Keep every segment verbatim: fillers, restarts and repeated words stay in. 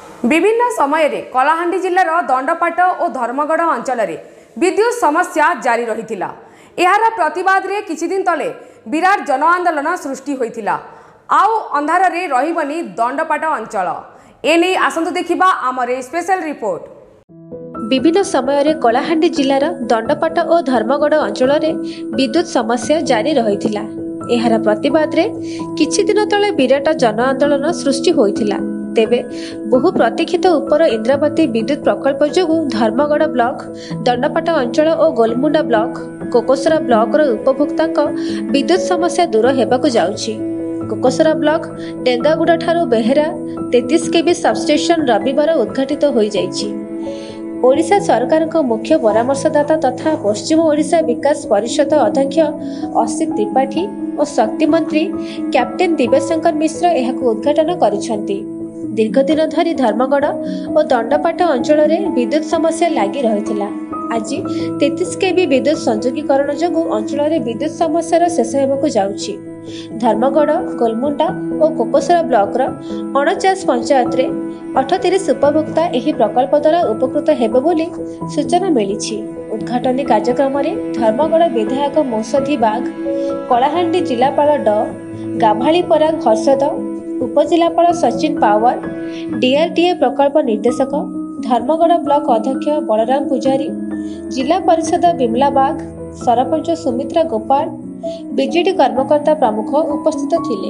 विभिन्न समय रे कलाहांडी जिलार दंडपाट और धर्मगढ़ अंचल में विद्युत समस्या जारी रही। यार प्रतिवाद रे किछि दिन तले विराट जन आंदोलन सृष्टि होइतिला। आउ अंधार रे रहिबनी दंडपाट अंचल। एने आसंतु देखिबा आमर स्पेशल रिपोर्ट। विभिन्न समय रे कलाहांडी जिलार दंडपाट और धर्मगढ़ अंचल में विद्युत समस्या जारी रही। यार प्रतिवाद रे किछि दिन तले विराट जन आंदोलन सृष्टि होइतिला। तेबे बहु प्रतीक्षित उपर इंद्रावती विद्युत प्रकल्प जोगु धर्मगढ़ ब्लॉक, दंडपाट अंचल और गोलमुंडा ब्लॉक, कोकोसरा ब्लॉक रो उपभोक्ता विद्युत समस्या दूर हेबाकु जाउछि। कोकोसरा ब्लॉक डेंगागुड़ा ठारू बेहेरा तैंतीस केवी सबस्टेशन रविवार उद्घाटित हो जाइछि। ओडिशा सरकार को मुख्य परामर्शदाता तथा पश्चिम ओडिशा विकास परिषद अध्यक्ष असित त्रिपाठी और शक्ति मंत्री कैप्टेन दिव्यशंकर मिश्र यहां उद्घाटन करिसेंति। दीर्घ दिन धरी धर्मगढ़ और दंडपाट अंचल में विद्युत समस्या लगी रही। आज तैंतीस केवी विद्युत संयोगीकरण जोगु अंचल में विद्युत समस्या शेष होगा जाउछि। धर्मगढ़, गोलमुंडा और कोकोसरा ब्लॉक अणचाश पंचायत रे अठतीस उपभोक्ता यह प्रकल्प द्वारा उपकृत हेबे बोली सूचना मिली। उद्घाटनी कार्यक्रम में धर्मगढ़ विधायक मौसधी बाग, कलाहांडी जिलापाल ड गाभाली पराग हर्षद, उपजिलापाल सचिन पावर, डीआरटीए प्रकल्प निर्देशक, धर्मगढ़ ब्लॉक अध्यक्ष बलराम पुजारी, जिला परिषद विमला बाग, सरपंच सुमित्रा गोपाल, बीजेडी कर्मकर्ता प्रमुख उपस्थित थिले।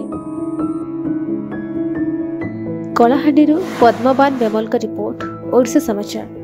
कलाहांडी पद्मवान बेमल का रिपोर्ट, ओडिशा समाचार।